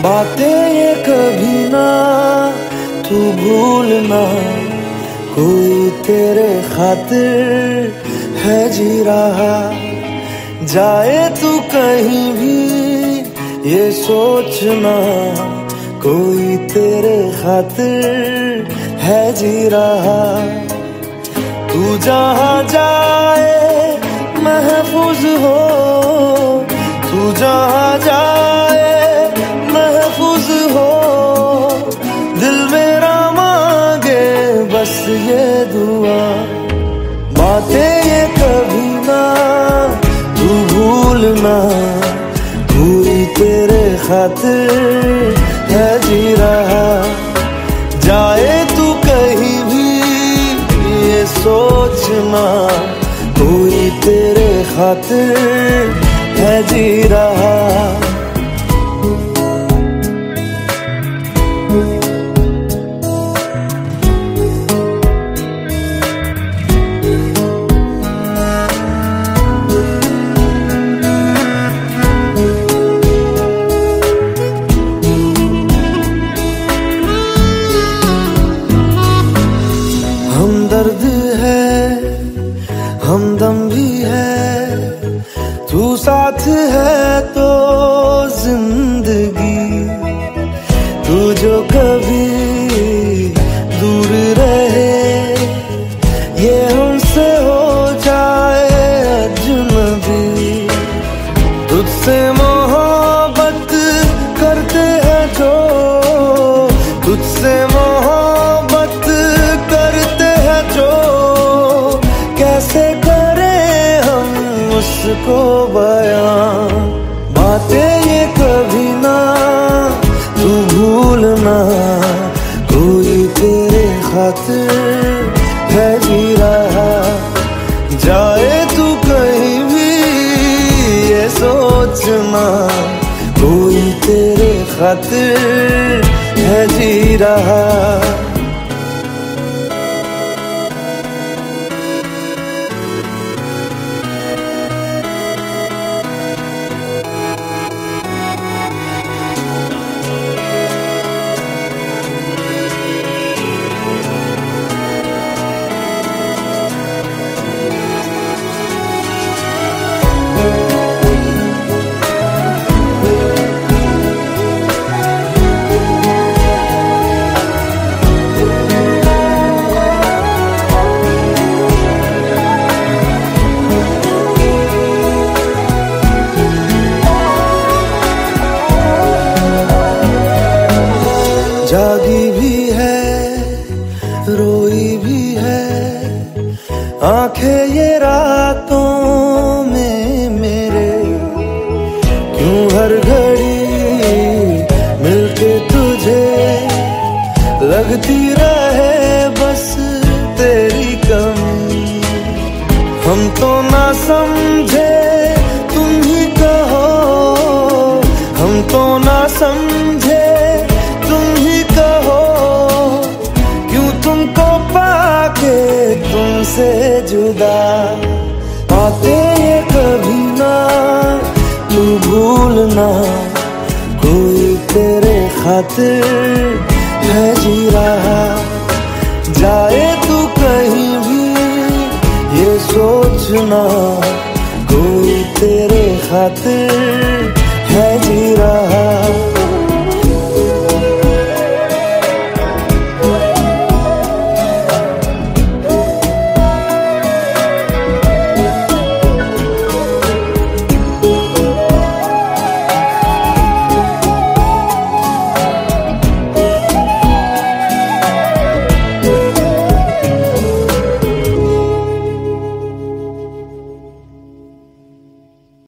बातें ये कभी ना तू भूलना, कोई तेरे खातिर है जी रहा। जाए तू कहीं भी ये सोचना, कोई तेरे खातिर है जी रहा। तू जहाँ जाए महफूज हो, तू जहाँ जाए महफूज हो। दिल मेरा मांगे बस ये दुआ, बातें ये कभी ना तू भूलना, कोई तेरे खातिर है जी रहा। जाए तू कहीं भी ये सोचना, कोई तेरे खातिर है जी रहा। हमदर्द है हमदम भी है, तू साथ है तो जिंदगी। तू जो कभी दूर रहे, ये हमसे हो जाए अजनबी। तुझसे मोहब्बत करते हैं जो, तुझसे मोहब्बत करते हैं जो। कैसे करें हम उसको बयां, बातें ये कभी ना तू भूलना, कोई तेरे खातिर है जी रहा। जाए तू कहीं भी ये सोचना, कोई तेरे खातिर है जी रहा। जागी भी है रोई भी है, आंखें ये रातों में मेरे। क्यों हर घड़ी मिलके तुझे लगती रहे बस तेरी कमी। हम तो ना समझे तुम ही कहो, हम तो ना समझे तुमसे जुदा। बातें ये कभी ना तू भूलना, कोई तेरे खातिर है जी रहा। जाए तू कहीं भी ये सोचना, कोई तेरे खातिर है जी रहा।